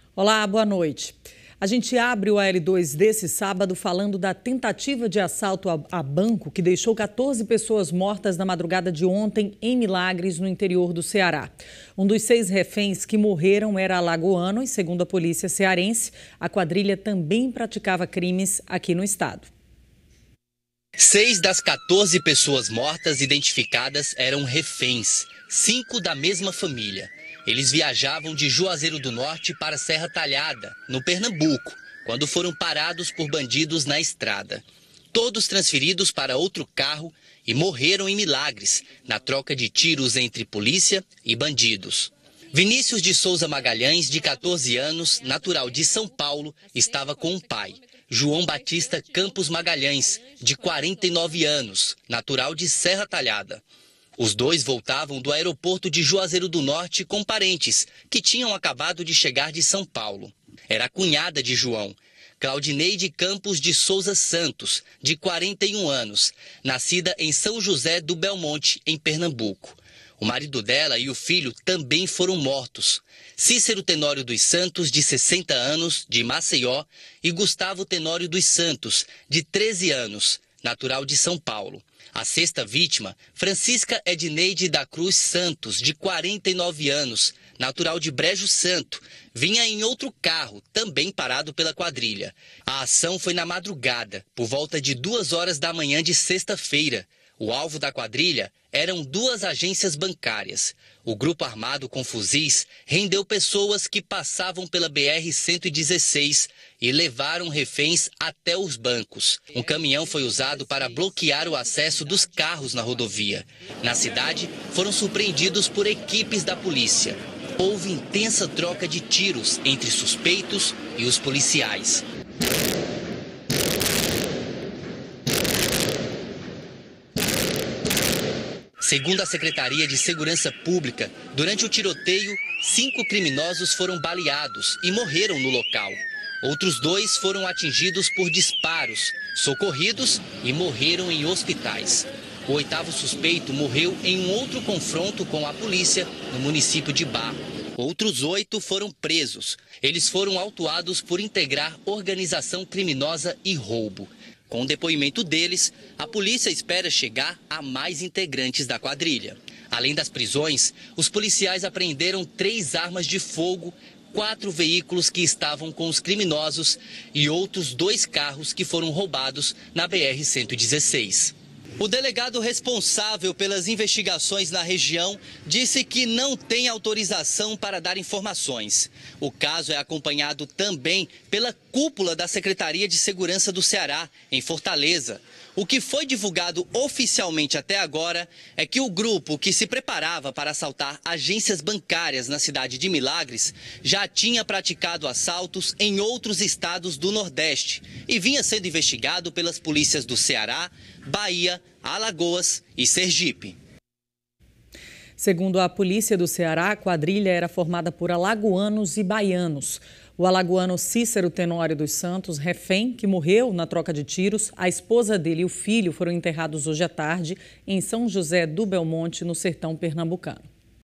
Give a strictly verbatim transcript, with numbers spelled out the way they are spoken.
Olá, boa noite. A gente abre o A L dois desse sábado falando da tentativa de assalto a banco que deixou quatorze pessoas mortas na madrugada de ontem em Milagres, no interior do Ceará. Um dos seis reféns que morreram era alagoano e, segundo a polícia cearense, a quadrilha também praticava crimes aqui no estado. Seis das quatorze pessoas mortas identificadas eram reféns, cinco da mesma família. Eles viajavam de Juazeiro do Norte para Serra Talhada, no Pernambuco, quando foram parados por bandidos na estrada. Todos transferidos para outro carro e morreram em Milagres, na troca de tiros entre polícia e bandidos. Vinícius de Souza Magalhães, de quatorze anos, natural de São Paulo, estava com o pai. João Batista Campos Magalhães, de quarenta e nove anos, natural de Serra Talhada. Os dois voltavam do aeroporto de Juazeiro do Norte com parentes, que tinham acabado de chegar de São Paulo. Era a cunhada de João, Claudineide Campos de Souza Santos, de quarenta e um anos, nascida em São José do Belmonte, em Pernambuco. O marido dela e o filho também foram mortos. Cícero Tenório dos Santos, de sessenta anos, de Maceió, e Gustavo Tenório dos Santos, de treze anos, natural de São Paulo. A sexta vítima, Francisca Edneide da Cruz Santos, de quarenta e nove anos, natural de Brejo Santo, vinha em outro carro, também parado pela quadrilha. A ação foi na madrugada, por volta de duas horas da manhã de sexta-feira. O alvo da quadrilha eram duas agências bancárias. O grupo armado com fuzis rendeu pessoas que passavam pela B R cento e dezesseis e levaram reféns até os bancos. Um caminhão foi usado para bloquear o acesso dos carros na rodovia. Na cidade, foram surpreendidos por equipes da polícia. Houve intensa troca de tiros entre suspeitos e os policiais. Segundo a Secretaria de Segurança Pública, durante o tiroteio, cinco criminosos foram baleados e morreram no local. Outros dois foram atingidos por disparos, socorridos e morreram em hospitais. O oitavo suspeito morreu em um outro confronto com a polícia no município de Barro. Outros oito foram presos. Eles foram autuados por integrar organização criminosa e roubo. Com o depoimento deles, a polícia espera chegar a mais integrantes da quadrilha. Além das prisões, os policiais apreenderam três armas de fogo, quatro veículos que estavam com os criminosos e outros dois carros que foram roubados na B R cento e dezesseis. O delegado responsável pelas investigações na região disse que não tem autorização para dar informações. O caso é acompanhado também pela cúpula da Secretaria de Segurança do Ceará, em Fortaleza. O que foi divulgado oficialmente até agora é que o grupo que se preparava para assaltar agências bancárias na cidade de Milagres já tinha praticado assaltos em outros estados do Nordeste e vinha sendo investigado pelas polícias do Ceará, Bahia, Alagoas e Sergipe. Segundo a polícia do Ceará, a quadrilha era formada por alagoanos e baianos. O alagoano Cícero Tenório dos Santos, refém, que morreu na troca de tiros, a esposa dele e o filho foram enterrados hoje à tarde em São José do Belmonte, no sertão pernambucano.